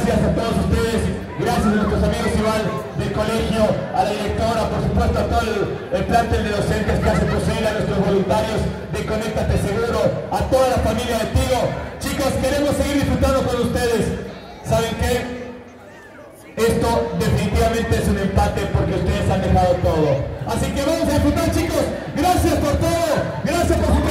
gracias a todos ustedes, gracias a nuestros amigos igual del colegio, a la directora, por supuesto a todo el plantel de docentes que hace posible, a nuestros voluntarios de Conéctate Seguro, a toda la familia de Tigo. Chicos, queremos seguir disfrutando con ustedes. ¿Saben qué? Esto definitivamente es un empate porque ustedes han dejado todo. Así que vamos a disfrutar, chicos. Gracias por todo, gracias por su